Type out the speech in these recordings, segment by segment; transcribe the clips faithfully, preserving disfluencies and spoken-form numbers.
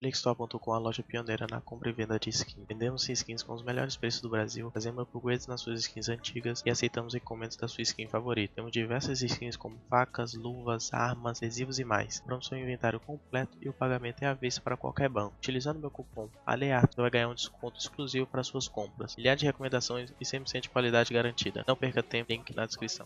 Flixstore ponto com, a loja pioneira na compra e venda de skins. Vendemos skins com os melhores preços do Brasil, fazemos upgrades nas suas skins antigas e aceitamos encomendas da sua skin favorita. Temos diversas skins como facas, luvas, armas, adesivos e mais. Compramos seu inventário completo e o pagamento é à vista para qualquer banco. Utilizando meu cupom ALEATO, você vai ganhar um desconto exclusivo para suas compras. Milhares de recomendações e cem por cento de qualidade garantida. Não perca tempo, link na descrição.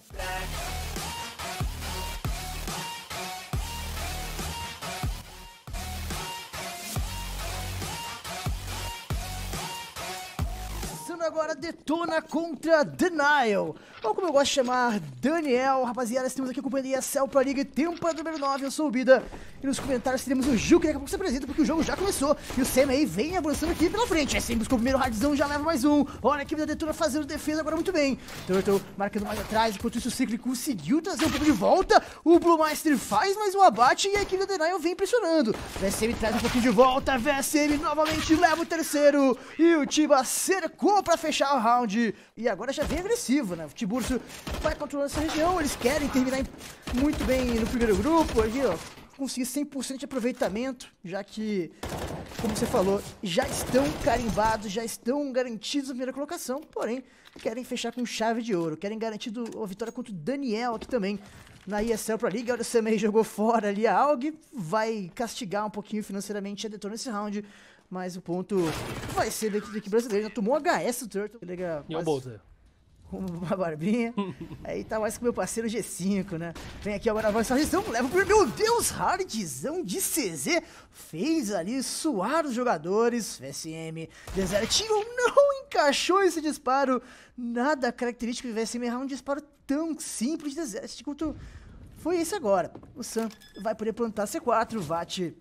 Agora Detona contra Denial, ou como eu gosto de chamar, Daniel. Rapaziada, estamos aqui acompanhando a E S L Pro League, temporada número nove, eu sou o Bida. E nos comentários teremos o Gil, que daqui a pouco se apresenta, porque o jogo já começou. E o Sam aí vem avançando aqui pela frente. É Sam buscou o primeiro hardzão, já leva mais um. Olha a equipe da Detona fazendo defesa agora muito bem. Turtle marcando mais atrás, enquanto isso o Cicli conseguiu trazer um pouco de volta. O Blue Master faz mais um abate e a equipe da Denial vem pressionando. V S M traz um pouquinho de volta, V S M novamente leva o terceiro. E o Tiba cercou pra fechar o round. E agora já vem agressivo, né? O Tiburcio vai controlando essa região. Eles querem terminar muito bem no primeiro grupo. Aqui, ó, conseguir cem por cento de aproveitamento, já que, como você falou, já estão carimbados, já estão garantidos a primeira colocação. Porém, querem fechar com chave de ouro. Querem garantir do, a vitória contra o Daniel aqui também na E S L Pro League. Olha, o Sam aí jogou fora ali a A U G. Vai castigar um pouquinho financeiramente a Detona nesse round. Mas o ponto vai ser da equipe brasileira. Já tomou H S do Turtle. E o Bolsa. Uma barbinha. Aí tá mais com meu parceiro G cinco, né? Vem aqui agora, avança a gestão. Leva pro... Meu Deus, hardzão de C Z. Fez ali suar os jogadores. V S M, Desertinho não encaixou esse disparo. Nada característico de V S M errar um disparo tão simples de Desertinho. Foi esse agora. O Sam vai poder plantar C quatro. Vat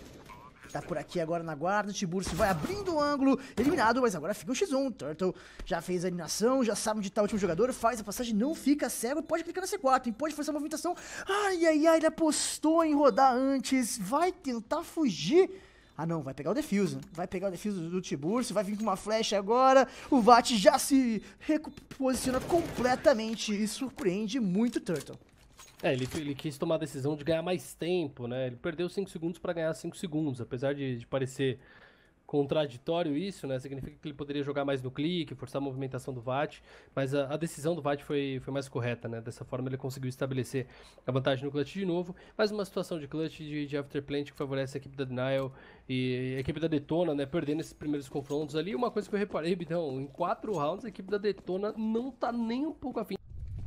tá por aqui agora na guarda, o Tiburcio vai abrindo o ângulo, eliminado, mas agora fica o X um. Turtle já fez a eliminação, já sabe onde tá o último jogador, faz a passagem, não fica cego, pode clicar na C quatro, pode forçar a movimentação. Ai, ai, ai, ele apostou em rodar antes, vai tentar fugir. Ah não, vai pegar o defuse, vai pegar o defuse do, do Tiburcio, vai vir com uma flecha agora, o Vat já se reposiciona completamente e surpreende muito o Turtle. É, ele, ele quis tomar a decisão de ganhar mais tempo, né? Ele perdeu cinco segundos para ganhar cinco segundos, apesar de, de parecer contraditório isso, né? Significa que ele poderia jogar mais no clique, forçar a movimentação do Vat, mas a, a decisão do Vat foi, foi mais correta, né? Dessa forma ele conseguiu estabelecer a vantagem no clutch de novo. Mais uma situação de clutch de, de afterplant que favorece a equipe da Denial e a equipe da Detona, né? Perdendo esses primeiros confrontos ali. Uma coisa que eu reparei, Bidão, em quatro rounds a equipe da Detona não tá nem um pouco afim.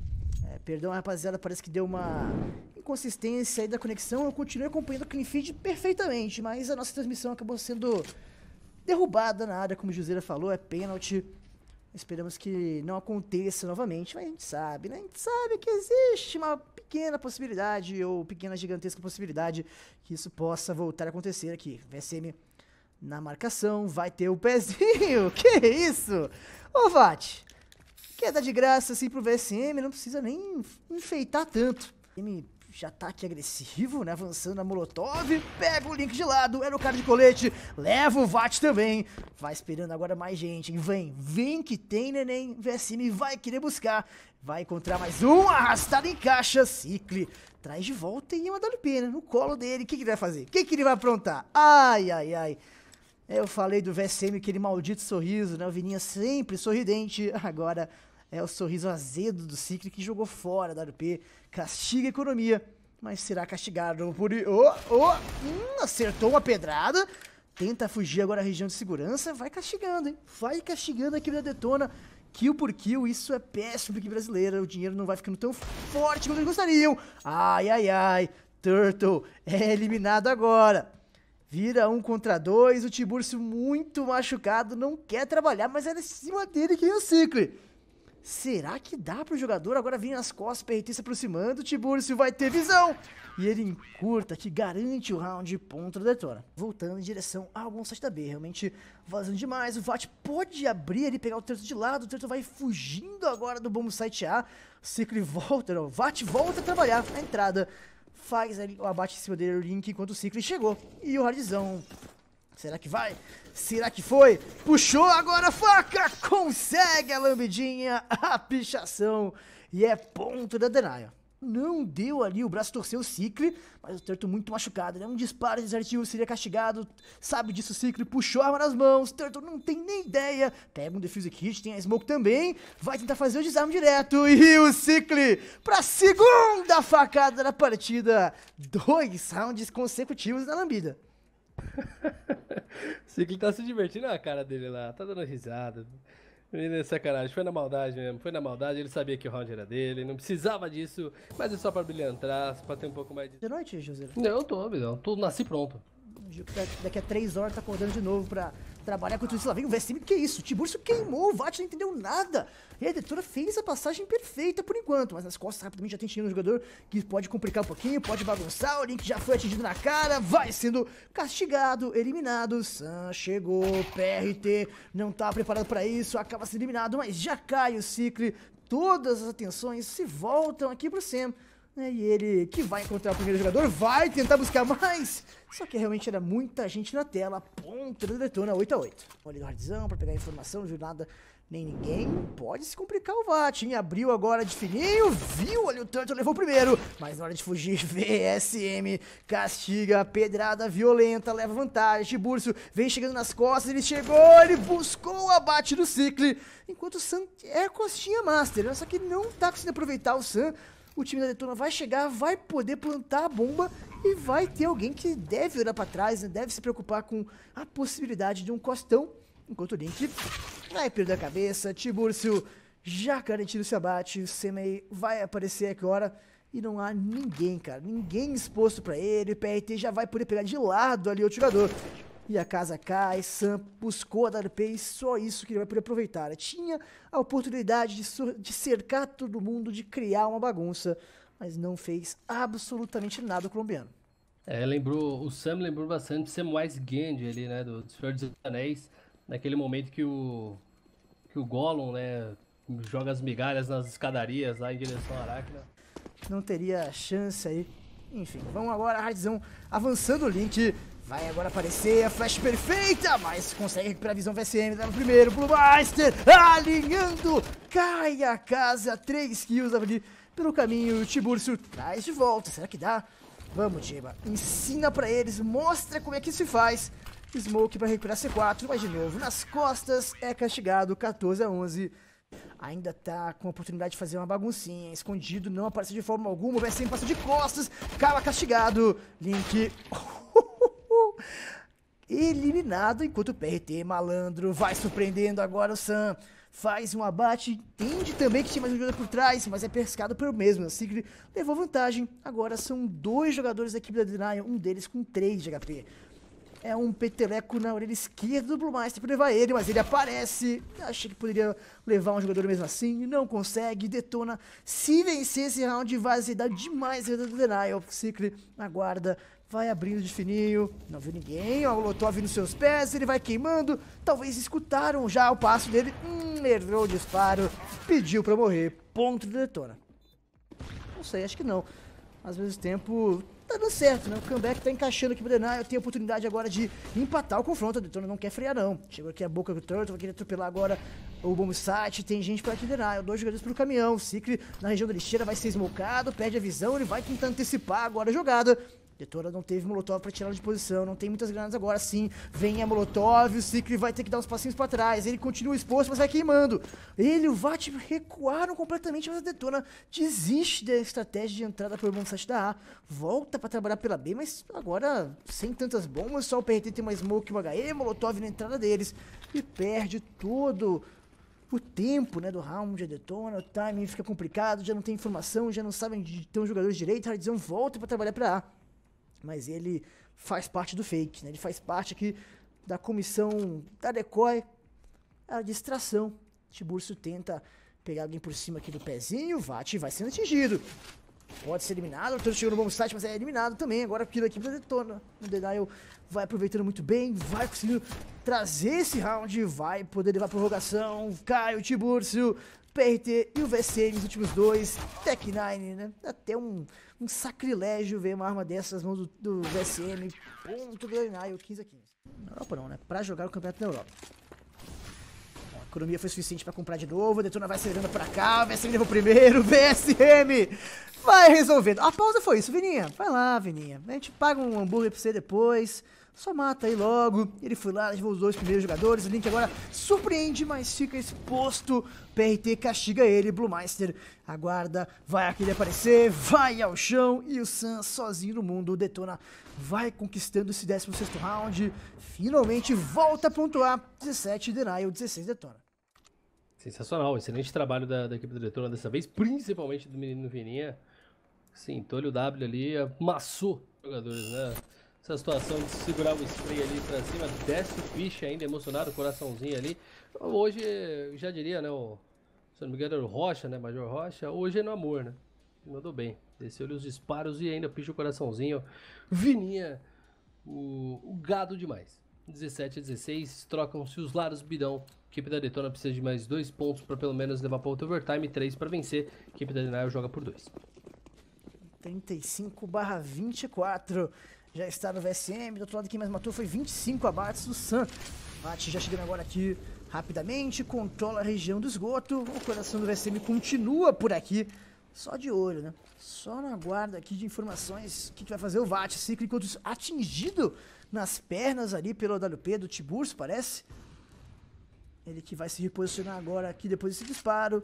É, perdão, rapaziada, parece que deu uma inconsistência aí da conexão. Eu continuei acompanhando o Cleanfeed perfeitamente, mas a nossa transmissão acabou sendo derrubada na área, como o Juseira falou, é pênalti. Esperamos que não aconteça novamente, mas a gente sabe, né? A gente sabe que existe uma pequena possibilidade, ou pequena gigantesca possibilidade, que isso possa voltar a acontecer aqui. V S M na marcação, vai ter o pezinho, que isso? Ô, Vat, quer dar de graça assim pro V S M, não precisa nem enfeitar tanto. Ele já tá aqui agressivo, né? Avançando a Molotov, pega o Link de lado, era o cara de colete, leva o Vat também. Vai esperando agora mais gente, hein? Vem, vem que tem, neném. V S M vai querer buscar, vai encontrar mais um, arrastado em caixa. Cicli traz de volta e uma W P, né? No colo dele, o que, que ele vai fazer? O que, que ele vai aprontar? Ai, ai, ai. Eu falei do V S M, aquele maldito sorriso, né? O Vininha sempre sorridente, agora é o sorriso azedo do Cicli que jogou fora da A W P, castiga a economia, mas será castigado por... Oh, oh, hum, acertou uma pedrada, tenta fugir agora da região de segurança, vai castigando, hein? Vai castigando a equipe da Detona, kill por kill, isso é péssimo para a equipe brasileira, o dinheiro não vai ficando tão forte quanto eles gostariam. Ai, ai, ai, Turtle é eliminado agora. Vira um contra dois, o Tiburcio muito machucado, não quer trabalhar, mas era em cima dele que é o Cicli. Será que dá pro jogador agora vir nas costas, P R T se aproximando, o Tiburcio vai ter visão. E ele encurta, que garante o round ponto da Detona. Voltando em direção ao bom site da B, realmente vazando demais. O Vat pode abrir ali, pegar o Turtle de lado, o Turtle vai fugindo agora do bom site A. O Cicli volta, não, o Vat volta a trabalhar na entrada. Faz ali o abate em cima dele, o Link, enquanto o Cicli chegou. E o hardzão. Será que vai? Será que foi? Puxou agora a faca! Consegue a lambidinha, a pichação. E é ponto da Denial. não deu ali, o braço torceu o Cicli, mas o Turtle muito machucado, né? Um disparo desartigo seria castigado, sabe disso o Cicli, puxou a arma nas mãos, Turtle não tem nem ideia, pega um Defuse Kit, tem a Smoke também, vai tentar fazer o desarme direto, e o Cicli pra segunda facada da partida, dois rounds consecutivos na lambida. O Cicli tá se divertindo na cara dele lá, tá dando risada. Menino é sacanagem, foi na maldade mesmo, foi na maldade, ele sabia que o round era dele, não precisava disso, mas é só pra brilhantar, pra ter um pouco mais de... De noite, José? Não, eu tô, Bidão, tô, nasci pronto. Daqui a três horas tá acordando de novo pra trabalhar contra isso. Lá vem o V S M, que isso? O Tiburcio queimou, o Vat não entendeu nada. E a Detona fez a passagem perfeita por enquanto, mas nas costas rapidamente já tem um jogador que pode complicar um pouquinho, pode bagunçar. O Link já foi atingido na cara, vai sendo castigado, eliminado. Sam chegou, P R T não tá preparado pra isso, acaba sendo eliminado, mas já cai o Cicli. Todas as atenções se voltam aqui pro Sam. E ele, que vai encontrar o primeiro jogador, vai tentar buscar mais. Só que realmente era muita gente na tela. Ponto da Detona, oito a oito. Olha do Hardzão pra pegar a informação, não viu nada, nem ninguém. Pode se complicar o Vat, hein? Abriu agora de fininho, viu ali o Turtle, levou o primeiro. Mas na hora de fugir, V S M castiga, pedrada violenta, leva vantagem. Tiburcio vem chegando nas costas, ele chegou, ele buscou o abate do Cicli. Enquanto o Sam é costinha master, né? Só que não tá conseguindo aproveitar o Sam. O time da Detona vai chegar, vai poder plantar a bomba e vai ter alguém que deve olhar pra trás, né? Deve se preocupar com a possibilidade de um costão. Enquanto o Link vai perder a cabeça, Tiburcio já garantindo esse abate, o Semei vai aparecer agora e não há ninguém, cara, ninguém exposto pra ele, o P R T já vai poder pegar de lado ali outro jogador. E a casa cai, Sam buscou a W P e só isso que ele vai poder aproveitar. Tinha a oportunidade de, de cercar todo mundo, de criar uma bagunça, mas não fez absolutamente nada o colombiano. É, lembrou, o Sam lembrou bastante Samwise Gamgee ali, né, do Senhor dos Anéis, naquele momento que o, que o Gollum, né, joga as migalhas nas escadarias lá em direção à Arachna. Não teria chance aí. Enfim, vamos agora, Hardzão avançando o Link. Vai agora aparecer a flash perfeita, mas consegue recuperar a visão V S M, dá no primeiro, Blue Master, alinhando, cai a casa, três kills ali pelo caminho, o Tiburcio traz de volta, será que dá? Vamos, Tiba, ensina pra eles, mostra como é que se faz. Smoke pra recuperar C quatro, mas de novo, nas costas, é castigado, quatorze a onze. Ainda tá com a oportunidade de fazer uma baguncinha, escondido, não aparece de forma alguma, o V S M passa de costas, cala castigado, Link... eliminado, enquanto o P R T malandro vai surpreendendo agora o Sam, faz um abate, entende também que tinha mais um jogador por trás, mas é pescado pelo mesmo, o Cicli levou vantagem, agora são dois jogadores da equipe da Denial, um deles com três de H P. É um peteleco na orelha esquerda do Blue Master pra levar ele, mas ele aparece. Achei que poderia levar um jogador mesmo assim, não consegue, Detona. Se vencer esse round, vai azedar demais a do Denial. Cicli aguarda, vai abrindo de fininho, não viu ninguém, ó, o Molotov nos seus pés, ele vai queimando. Talvez escutaram já o passo dele, hum, errou o disparo, pediu pra morrer. Ponto do Detona. Não sei, acho que não. Às vezes o tempo tá dando certo, né? O comeback tá encaixando aqui pro Denial. Tem a oportunidade agora de empatar o confronto. A Detona não quer frear, não. Chegou aqui a boca do Turtle, vai querer atropelar agora o bomb site. Tem gente por aqui do Denial. Dois jogadores pelo caminhão. O Cicli na região da lixeira vai ser smocado, perde a visão. Ele vai tentar antecipar agora a jogada. Detona não teve Molotov pra tirar de posição, não tem muitas granadas agora sim. Vem a Molotov, o Cicli vai ter que dar uns passinhos pra trás. Ele continua exposto, mas vai queimando. Ele e o Vat recuaram completamente, mas a Detona desiste da estratégia de entrada pelo bom site da A. Volta pra trabalhar pela B, mas agora sem tantas bombas, só o P R T tem uma Smoke e uma H E, Molotov na entrada deles. E perde todo o tempo, né, do round, a Detona, o timing fica complicado, já não tem informação, já não sabem de ter um jogador direito. Hardzão volta pra trabalhar pra A. Mas ele faz parte do fake, né? Ele faz parte aqui da comissão da decoy, a distração. Tiburcio tenta pegar alguém por cima aqui do pezinho, o Vat vai sendo atingido. Pode ser eliminado, o Turtle chegou no bom site, mas é eliminado também. Agora aquilo aqui da Detona. O Denial vai aproveitando muito bem, vai conseguindo trazer esse round, vai poder levar a prorrogação. Cai o Tiburcio, P R T e o V S M, os últimos dois. Tech nine, né? Até um, um sacrilégio ver uma arma dessas nas mãos do, do V S M. Ponto do Denial, quinze a quinze. Na Europa não, né? Pra jogar o campeonato da Europa. economia foi suficiente pra comprar de novo. A Detona vai acelerando pra cá. O V S M levou primeiro. V S M vai resolvendo. A pausa foi isso, Vininha. Vai lá, Vininha. A gente paga um hambúrguer pra você depois. Só mata aí logo. Ele foi lá, levou os dois primeiros jogadores. O Link agora surpreende, mas fica exposto. P R T castiga ele. Bluemeister aguarda. Vai aquele aparecer. Vai ao chão. E o Sam sozinho no mundo. O Detona vai conquistando esse décimo sexto round. Finalmente volta a pontuar. dezessete Denial, dezesseis Detona. Sensacional. Excelente trabalho da, da equipe do Detona dessa vez. Principalmente do menino Vininha. Sentou-lhe o W ali. Amassou os jogadores, né? Essa situação de segurar o spray ali pra cima, desce o ficha ainda, emocionado, o coraçãozinho ali. Hoje, já diria, né, o, se não me engano era o Rocha, né, Major Rocha, hoje é no amor, né? Mandou bem, desceu-lhe os disparos e ainda picha o coraçãozinho. Vininha, o, o gado demais. dezessete a dezesseis, trocam-se os lados, bidão. A equipe da Detona precisa de mais dois pontos pra pelo menos levar para o overtime, três pra vencer. A equipe da Denial joga por dois. trinta e cinco barra vinte e quatro. Já está no V S M, do outro lado quem mais matou foi vinte e cinco abates do Sam. Bate já chegando agora aqui rapidamente, controla a região do esgoto. O coração do V S M continua por aqui, só de olho, né? Só na guarda aqui de informações. O que, que vai fazer o Vat? Ciclo enquanto isso, atingido nas pernas ali pelo A W P do Tiburcio, parece. Ele que vai se reposicionar agora aqui depois desse disparo.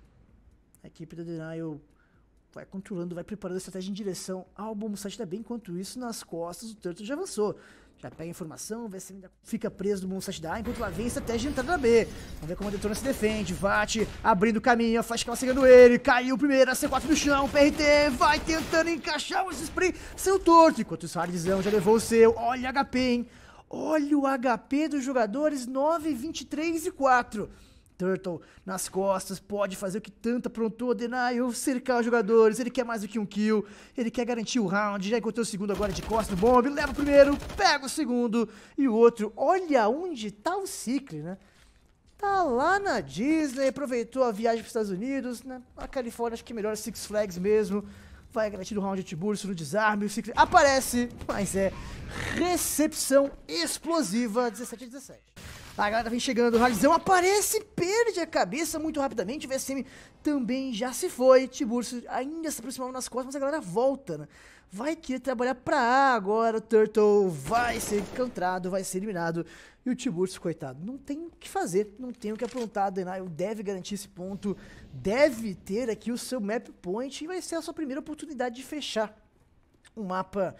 A equipe do Denial vai controlando, vai preparando a estratégia em direção ao Bombsite também. Enquanto isso, nas costas, o Turtle já avançou. Já pega a informação, vê se ainda fica preso no Bombsite da A, enquanto lá vem a estratégia de entrada na B. Vamos ver como a Detona se defende. Vat abrindo o caminho, a Flash acaba chegando ele. Caiu o primeiro, a C quatro no chão. P R T vai tentando encaixar o spray. Seu torto. Enquanto isso, o Hardzão já levou o seu. Olha o H P, hein? Olha o H P dos jogadores, nove, vinte e três e quatro. Turtle nas costas, pode fazer o que tanto aprontou, Denial, cercar os jogadores, ele quer mais do que um kill, ele quer garantir o round, já encontrou o segundo agora de costas no bomb, leva o primeiro, pega o segundo, e o outro, olha onde tá o Cicli, né? Tá lá na Disney, aproveitou a viagem para os Estados Unidos, né? A Califórnia acho que é melhor Six Flags mesmo, vai garantir o round de Tiburcio no desarme, o Cicli aparece, mas é recepção explosiva, dezessete a dezessete. A galera vem chegando, o Hardzão aparece, perde a cabeça muito rapidamente, o V S M também já se foi, Tiburcio ainda se aproximava nas costas, mas a galera volta, né? Vai querer trabalhar pra A agora, o Turtle vai ser encontrado, vai ser eliminado, e o Tiburcio, coitado, não tem o que fazer, não tem o que aprontar, a Denial deve garantir esse ponto, deve ter aqui o seu map point, e vai ser a sua primeira oportunidade de fechar um mapa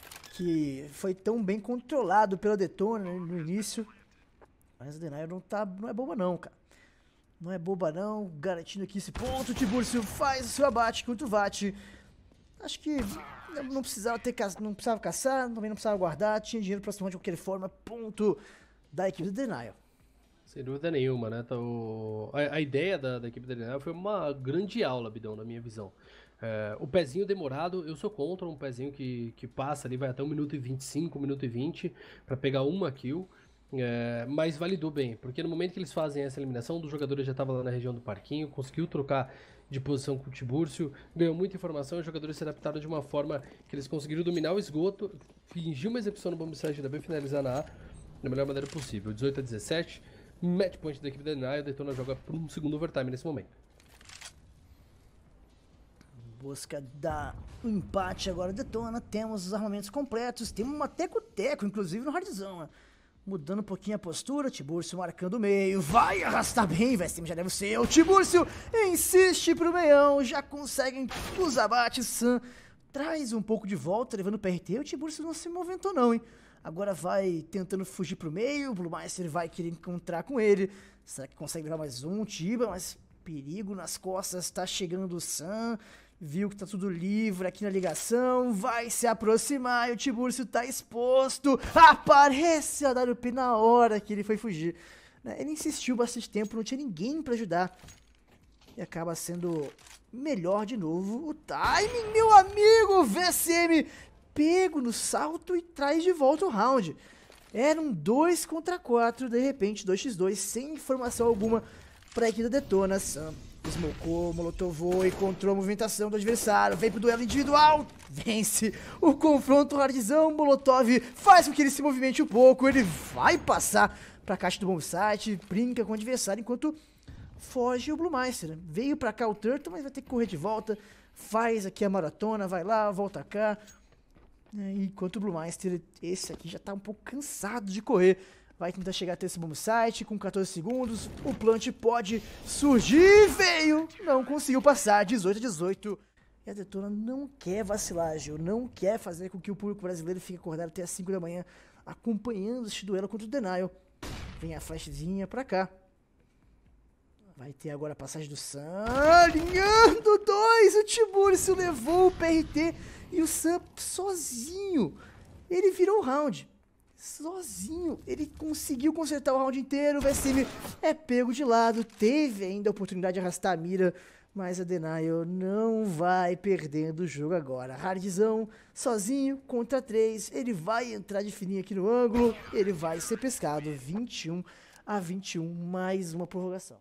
que foi tão bem controlado pela Detona, né, no início. Mas a Denial não, tá, não é boba não, cara. Não é boba não, garantindo aqui esse ponto. O Tiburcio faz o seu abate contra o Vat. Acho que não precisava, ter, não precisava caçar, também não precisava guardar. Tinha dinheiro para próximo de qualquer forma. Ponto da equipe do Denial. Sem dúvida nenhuma, né? Então, a, a ideia da, da equipe do Denial foi uma grande aula, Bidão, na minha visão. É, o pezinho demorado, eu sou contra um pezinho que, que passa ali, vai até um minuto e vinte e cinco, um minuto e vinte, para pegar uma kill. É, mas validou bem, porque no momento que eles fazem essa eliminação, um dos jogadores já estava lá na região do parquinho, conseguiu trocar de posição com o Tiburcio, ganhou muita informação, os jogadores se adaptaram de uma forma que eles conseguiram dominar o esgoto, fingir uma execução no bombsite da B, finalizar na A da melhor maneira possível. dezoito a dezessete, match point da equipe da Denial, a Detona joga por um segundo overtime nesse momento. Busca da o empate agora, Detona, temos os armamentos completos, temos uma teco-teco, inclusive no Hardzão, né? Mudando um pouquinho a postura, Tiburcio marcando o meio, vai arrastar bem, V S M já deve ser, o Tiburcio insiste pro meião, já conseguem os abates, Sam traz um pouco de volta, levando o P R T, o Tiburcio não se movimentou não, hein, agora vai tentando fugir pro meio, o Bluemeister vai querer encontrar com ele, será que consegue levar mais um, Tiba, mas perigo nas costas, tá chegando o Sam, viu que tá tudo livre aqui na ligação, vai se aproximar e o Tiburcio tá exposto, aparece a A W P na hora que ele foi fugir. Ele insistiu bastante tempo, não tinha ninguém pra ajudar. E acaba sendo melhor de novo o timing, meu amigo, V S M pego no salto e traz de volta o round. Eram dois contra quatro, de repente dois contra dois, sem informação alguma pra equipe da Detona. Sam smocou, molotovou, encontrou a movimentação do adversário, vem pro duelo individual, vence o confronto, Hardzão, Molotov faz com que ele se movimente um pouco, ele vai passar pra caixa do bombsite, brinca com o adversário, enquanto foge o Bluemeister, né? Veio pra cá o Turtle, mas vai ter que correr de volta, faz aqui a maratona, vai lá, volta cá. Enquanto o Bluemeister, esse aqui já tá um pouco cansado de correr. Vai tentar chegar até esse bombsite com quatorze segundos. O plant pode surgir. Veio! Não conseguiu passar. dezoito a dezoito. E a Detona não quer vacilar, Gil. Não quer fazer com que o público brasileiro fique acordado até as cinco da manhã acompanhando este duelo contra o Denial. Vem a flashzinha pra cá. Vai ter agora a passagem do Sam. Alinhando dois. O Tiburcio levou o P R T. E o Sam sozinho. Ele virou o round. Sozinho. Ele conseguiu consertar o round inteiro. O V S M é pego de lado. Teve ainda a oportunidade de arrastar a mira. Mas a Denial não vai perdendo o jogo agora. Hardzão, sozinho, contra três. Ele vai entrar de fininho aqui no ângulo. Ele vai ser pescado. vinte e um a vinte e um. Mais uma prorrogação.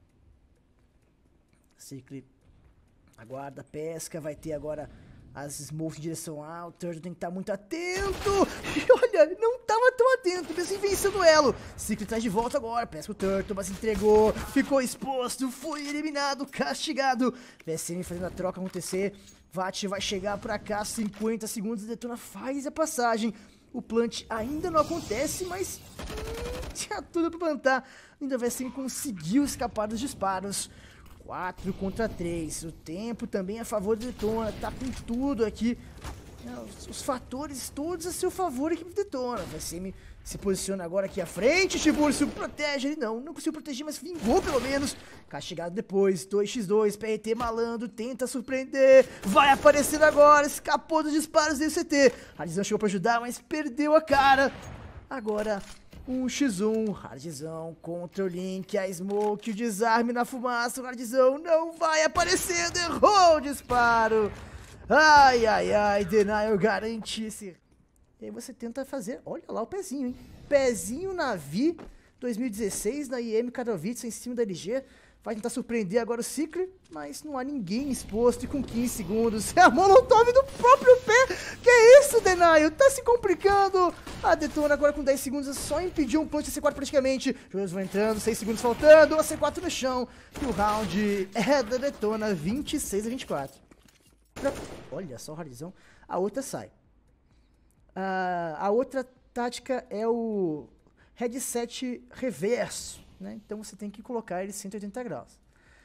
Cicli aguarda, pesca. Vai ter agora as smokes em direção ao Turtle. Tem que estar muito atento. E olha, não estava tão atento. Mesmo vencendo o elo. Cicli traz de volta agora. Pesca o Turtle, mas entregou. Ficou exposto. Foi eliminado. Castigado. V S M fazendo a troca acontecer. Vat vai chegar pra cá. cinquenta segundos. Detona faz a passagem. O plant ainda não acontece, mas hum, tinha tudo pra plantar. Ainda o V S M conseguiu escapar dos disparos. quatro contra três. O tempo também a favor do Detona. Tá com tudo aqui. Os, os fatores todos a seu favor aqui pro Detona. O V S M se posiciona agora aqui à frente. Tiburcio protege ele. Não, não conseguiu proteger, mas vingou pelo menos. Castigado depois. dois contra dois. P R T malandro. Tenta surpreender. Vai aparecer agora. Escapou dos disparos do C T. Hardzão chegou pra ajudar, mas perdeu a cara. Agora um contra um, Hardzão contra o Link, a Smoke, o desarme na fumaça, o Hardzão não vai aparecendo, errou o disparo. Ai, ai, ai, Denial garante esse. E aí você tenta fazer, olha lá o pezinho, hein. Pezinho na Vi, dois mil e dezesseis, na I M Katowice, em cima da L G. Vai tentar surpreender agora o Cicli, mas não há ninguém exposto e com quinze segundos. É a Molotov do próprio pé. Que isso, Denial? Tá se complicando. A Detona agora com dez segundos só impediu um punch da C quatro praticamente. Os jogadores vão entrando, seis segundos faltando. A C quatro no chão. E o round é da Detona, vinte e seis a vinte e quatro. Olha só o Hardzão. A outra sai. A, a outra tática é o headset reverso. Né? Então você tem que colocar ele cento e oitenta graus.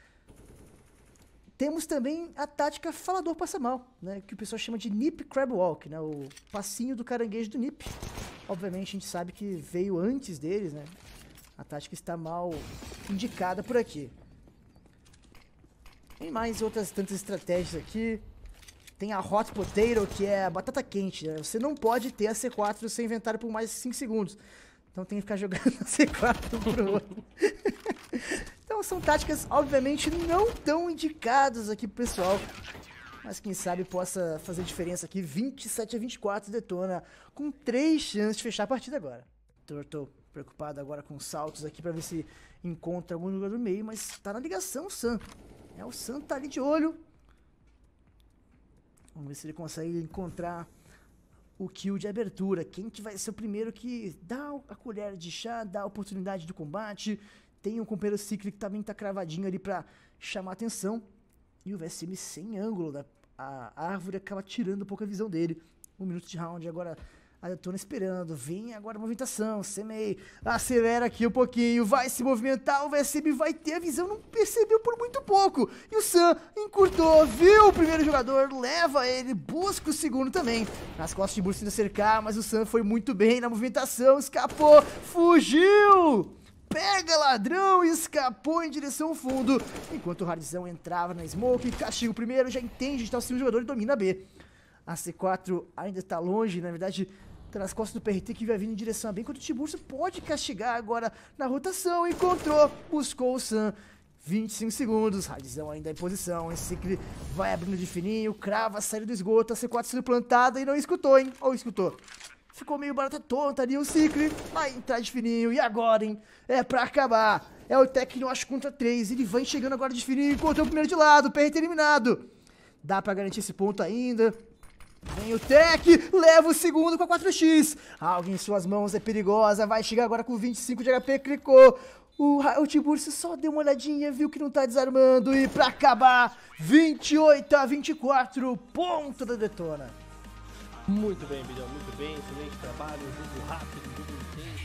Temos também a tática falador passa mal, né? Que o pessoal chama de Nip Crab Walk, né? O passinho do caranguejo do Nip. Obviamente a gente sabe que veio antes deles, né? A tática está mal indicada por aqui. Tem mais outras tantas estratégias aqui. Tem a Hot Potato, que é a batata quente, né? Você não pode ter a C quatro no seu inventário por mais de cinco segundos. Então tem que ficar jogando a C quatro pro outro. Então são táticas, obviamente, não tão indicadas aqui pro pessoal. Mas quem sabe possa fazer diferença aqui. vinte e sete a vinte e quatro, Detona com três chances de fechar a partida agora. Turtle preocupado agora com saltos aqui pra ver se encontra algum lugar do meio. Mas tá na ligação o Sam. É, o Sam tá ali de olho. Vamos ver se ele consegue encontrar o kill de abertura. Quem que vai ser o primeiro que dá a colher de chá, dá a oportunidade do combate. Tem um companheiro Cicli que também tá cravadinho ali pra chamar atenção. E o V S M sem ângulo, né? A árvore acaba tirando um pouco a visão dele. Um minuto de round, agora a Detona esperando. Vem agora a movimentação, Semei acelera aqui um pouquinho, vai se movimentar, o V S M vai ter a visão, não percebeu por muito pouco. E o Sam encurtou, viu o primeiro jogador, leva ele, busca o segundo também. Nas costas de Bursa cercar, mas o Sam foi muito bem na movimentação, escapou, fugiu! Pega ladrão e escapou em direção ao fundo. Enquanto o Hardzão entrava na smoke, castiga o primeiro, já entende de tal segundo jogador e domina a B. A C quatro ainda está longe, na verdade, tá nas costas do P R T que vai vindo em direção a B, enquanto o Tiburcio pode castigar agora na rotação. Encontrou, buscou o Sam. vinte e cinco segundos, Hardzão ainda em posição. Esse Cicli vai abrindo de fininho, crava a saída do esgoto, a C quatro sendo plantada e não escutou, hein? Ou escutou. Ficou meio barata tonta ali o Cicli, vai entrar de fininho, e agora, hein? É pra acabar, é o Tecno, acho, contra três, ele vai chegando agora de fininho, encontrou o primeiro de lado, o P R T eliminado. Dá pra garantir esse ponto ainda, Vem o Tech, leva o segundo com a quatro x. Algo em suas mãos é perigosa, vai chegar agora com vinte e cinco de H P, clicou. O, o Tiburcio só deu uma olhadinha, viu que não tá desarmando e pra acabar, vinte e oito a vinte e quatro, ponto da Detona. Muito bem, Bilhão, muito bem, excelente trabalho, jogo rápido, jogo intenso.